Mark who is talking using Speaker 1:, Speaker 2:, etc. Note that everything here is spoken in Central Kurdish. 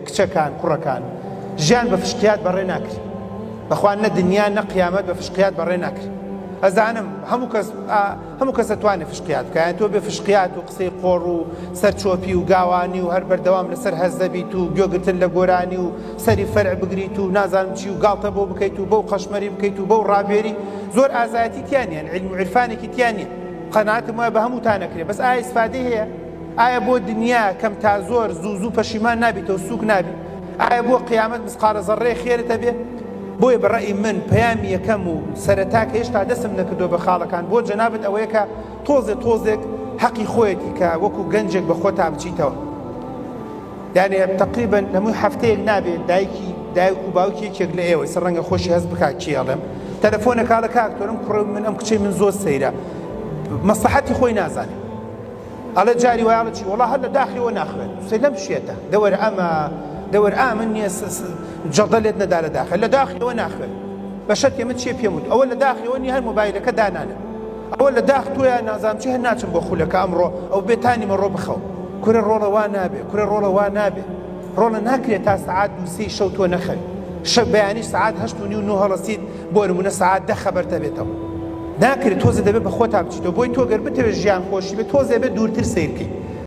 Speaker 1: کچەکان کوڕەکان ژیان بە فشقیات بەڕێ ناکرێت بەخوا نە دنیا نە قیامەت بە فشقیات بەڕێ ناکرێت ئەزانم هەموو کەس دەتوانێت فشقیات بکات تۆ بێ فشقیات و قسەی قۆڕ و سەرچۆپی و گاوانی و هەر بەردەوام لەسەر هەز دەبیت و گوێگرتن لە گۆرانی و سەری فەرع بگریت و نازانم چی و گاڵتە بۆ بکەیت و بەو قەشمەری بکەیت و بەو ڕابێری زۆر ئازایەتی تیان نیە علم و عرفانێکی تیان نیە قەناعەتم وایە بە هەمووتان نەکرێت بەس ئایا ئیسفادەی هەیە ئایا بۆ دنیا کەم تا زۆر زوو پەشیمان نابیتەوە سووک نابی ئایا بۆ قیامەت مسقالە زەڕێ خێرتە بێ بۆیە بەڕێی من پەیامی یەکەم و سەرەتا کە هێشتا دەستم نەکردو بە خاڵەکان بۆ جەنابەت ئەوەیە کە تۆزێک حەقی خۆیەتی کە وەکو گەنجێک بە خۆتا بچیتەوە یعنی تقریبا لەمووی هەفتەیەک نابێت دایک و باوکی یەکێک لە ئێوە سەر ڕەنگە خۆشی هەست بکات چی ئەڵێم تەلەفۆنە کاڵە کاکتۆرم کوڕە من ئەم کچەی من زۆر سەیرە مەسلحەتی خۆی نازانێت ئەڵێ جاری وایڵە چی وەڵا هەر لە داخلەوە ناخوێت سەی لەم شێتە دەوەرە دەوەر ئامن نییە جەڵدە لێت نەدا لە داخل لە داخلەوە ناخوێت بە شەرتێ من چێ پێم وت ئەوە لە داخلەوە نی هەر مۆبایلەکە دانانە ئەوە لە داخ تۆیە نازانم چی هەر ناچم بۆ خولەکە ئەمڕۆ ئەو بێتانی مەڕۆ بخەو کورە ڕۆڵە وا نابێ کورە ڕۆڵە وا نابێ ڕۆڵە ناکرێت تا سعات دووسێ شەو تۆ نەخەوی شەو بەیانی سعات 8:30 هەڵەسیت بۆ نمونە سعات 10 خەبەرتە بێتەوە ناکرێت تۆزە دەبێت بە خۆتا بچیتەوە بۆی تۆ گەر بتەوێت ژیان خۆشی بێت تۆزێ بێت دوورتر سیرکەی